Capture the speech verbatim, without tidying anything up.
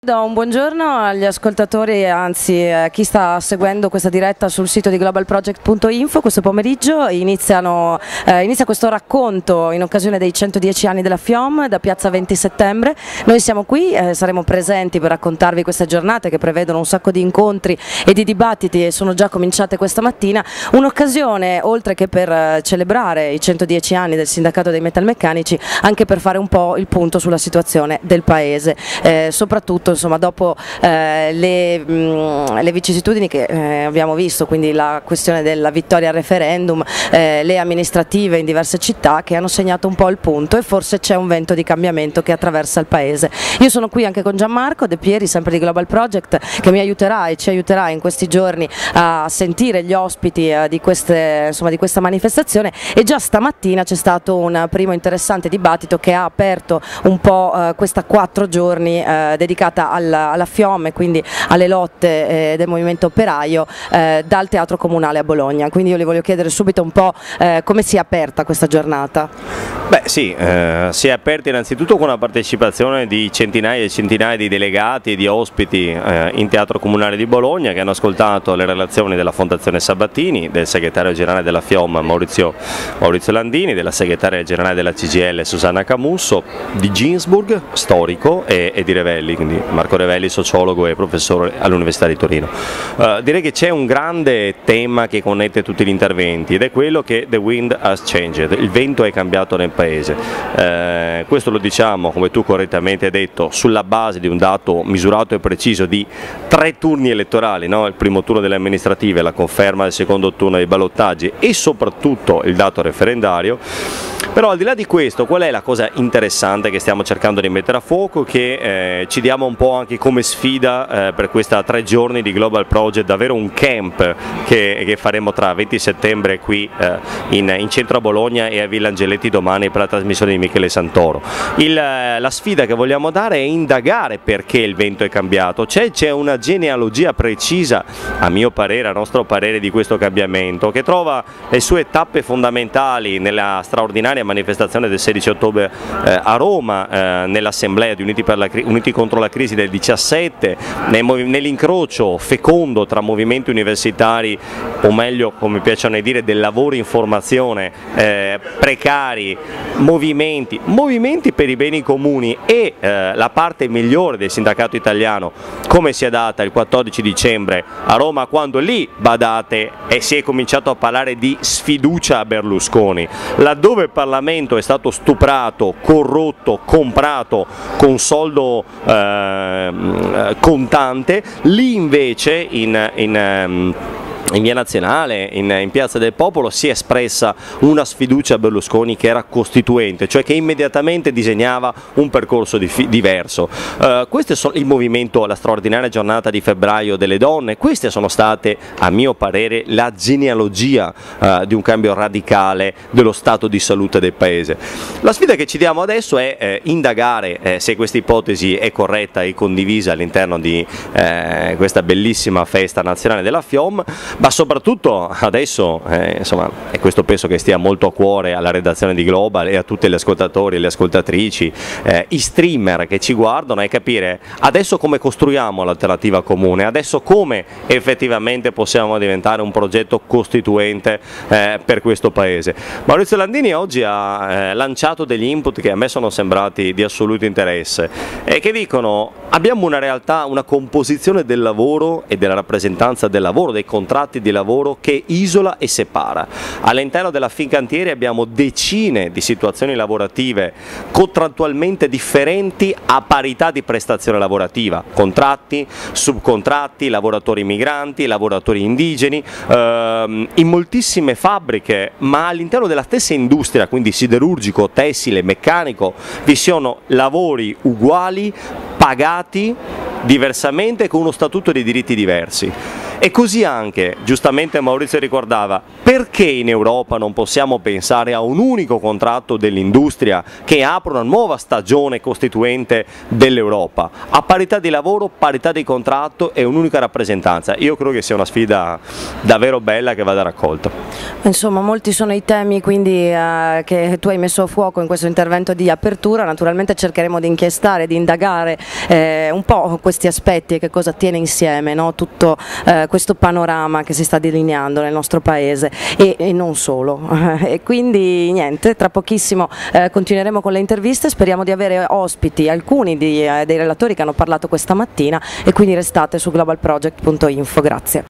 Do un buongiorno agli ascoltatori, anzi a chi sta seguendo questa diretta sul sito di global project punto info. Questo pomeriggio iniziano, eh, inizia questo racconto in occasione dei centodieci anni della FIOM da Piazza venti settembre. Noi siamo qui, eh, saremo presenti per raccontarvi queste giornate che prevedono un sacco di incontri e di dibattiti e sono già cominciate questa mattina. Un'occasione, oltre che per eh, celebrare i centodieci anni del sindacato dei metalmeccanici, anche per fare un po' il punto sulla situazione del paese, eh, soprattutto insomma dopo eh, le, mh, le vicissitudini che eh, abbiamo visto, quindi la questione della vittoria al referendum, eh, le amministrative in diverse città che hanno segnato un po' il punto, e forse c'è un vento di cambiamento che attraversa il paese. Io sono qui anche con Gianmarco De Pieri, sempre di Global Project, che mi aiuterà e ci aiuterà in questi giorni a sentire gli ospiti eh, di, queste, insomma, di questa manifestazione, e già stamattina c'è stato un primo interessante dibattito che ha aperto un po' eh, questa quattro giorni eh, dedicata alla, alla FIOM e quindi alle lotte eh, del movimento operaio eh, dal Teatro Comunale a Bologna. Quindi io le voglio chiedere subito un po' eh, come si è aperta questa giornata. Beh sì, eh, si è aperta innanzitutto con la partecipazione di centinaia e centinaia di delegati e di ospiti eh, in Teatro Comunale di Bologna, che hanno ascoltato le relazioni della Fondazione Sabatini, del segretario generale della FIOM Maurizio, Maurizio Landini, della segretaria generale della C G I L Susanna Camusso, di Ginsburg, storico, e, e di Revelli, quindi Marco Revelli, sociologo e professore all'Università di Torino. Uh, direi che c'è un grande tema che connette tutti gli interventi, ed è quello che the wind has changed, il vento è cambiato nel paese. Uh, questo lo diciamo, come tu correttamente hai detto, sulla base di un dato misurato e preciso di tre turni elettorali, no? Il primo turno delle amministrative, la conferma del secondo turno dei ballottaggi e soprattutto il dato referendario. Però al di là di questo, qual è la cosa interessante che stiamo cercando di mettere a fuoco, che eh, ci diamo un po' anche come sfida eh, per questa tre giorni di Global Project, davvero un camp che, che faremo tra venti settembre qui eh, in, in centro a Bologna e a Villa Angeletti domani per la trasmissione di Michele Santoro. Il, la sfida che vogliamo dare è indagare perché il vento è cambiato, c'è, c'è una genealogia precisa, a mio parere, a nostro parere, di questo cambiamento, che trova le sue tappe fondamentali nella straordinaria manifestazione del sedici ottobre eh, a Roma, eh, nell'assemblea di Uniti, per la, Uniti contro la crisi del diciassette, nell'incrocio fecondo tra movimenti universitari, o meglio, come piacciono dire, del lavoro in formazione, eh, precari, movimenti, movimenti per i beni comuni e eh, la parte migliore del sindacato italiano, come si è data il quattordici dicembre a Roma, quando lì, badate, e si è cominciato a parlare di sfiducia a Berlusconi, laddove il Parlamento è stato stuprato, corrotto, comprato con soldo eh, contante. Lì invece in, in in via Nazionale, in, in Piazza del Popolo, si è espressa una sfiducia a Berlusconi che era costituente, cioè che immediatamente disegnava un percorso di, diverso. Uh, questo è il movimento, la straordinaria giornata di febbraio delle donne, queste sono state, a mio parere, la genealogia uh, di un cambio radicale dello stato di salute del paese. La sfida che ci diamo adesso è eh, indagare eh, se questa ipotesi è corretta e condivisa all'interno di eh, questa bellissima festa nazionale della FIOM, ma soprattutto adesso, eh, insomma, e questo penso che stia molto a cuore alla redazione di Global e a tutti gli ascoltatori e le ascoltatrici, eh, i streamer che ci guardano, è capire adesso come costruiamo l'alternativa comune, adesso come effettivamente possiamo diventare un progetto costituente eh, per questo paese. Maurizio Landini oggi ha eh, lanciato degli input che a me sono sembrati di assoluto interesse e che dicono: abbiamo una realtà, una composizione del lavoro e della rappresentanza del lavoro, dei contratti di lavoro, che isola e separa. All'interno della Fincantieri abbiamo decine di situazioni lavorative contrattualmente differenti a parità di prestazione lavorativa, contratti, subcontratti, lavoratori migranti, lavoratori indigeni, ehm, in moltissime fabbriche, ma all'interno della stessa industria, quindi siderurgico, tessile, meccanico, vi sono lavori uguali, pagati diversamente, con uno statuto di diritti diversi. E così anche, giustamente Maurizio ricordava, perché in Europa non possiamo pensare a un unico contratto dell'industria che apra una nuova stagione costituente dell'Europa, a parità di lavoro, parità di contratto e un'unica rappresentanza. Io credo che sia una sfida davvero bella che vada raccolta. Insomma, molti sono i temi quindi eh, che tu hai messo a fuoco in questo intervento di apertura. Naturalmente cercheremo di inchiestare, di indagare eh, un po' questi aspetti e che cosa tiene insieme, no? Tutto eh, questo panorama che si sta delineando nel nostro paese e, e non solo. E quindi niente, tra pochissimo eh, continueremo con le interviste, speriamo di avere ospiti, alcuni di, eh, dei relatori che hanno parlato questa mattina, e quindi restate su global project punto info. Grazie.